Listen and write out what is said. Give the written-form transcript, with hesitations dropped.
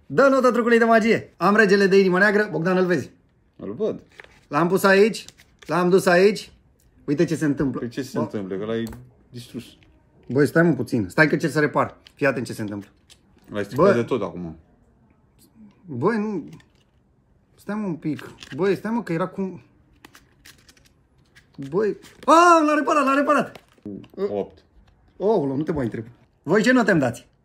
Dă notă trucului de magie. Am regele de inimă neagră, Bogdan, îl vezi? Îl văd. L-am pus aici, l-am dus aici. Uite ce se întâmplă. Păi ce se întâmplă? Că l-ai distrus. Băi, stai mă puțin. Stai că ce să repar. Fii atent ce se întâmplă. L-ai stricat de tot acum. Băi, nu... Stai mă un pic. Băi, stai mă că era cum... Băi... L-a reparat, l-a reparat. 8. Oh, nu te mai întreb. Voi ce note îmi dați?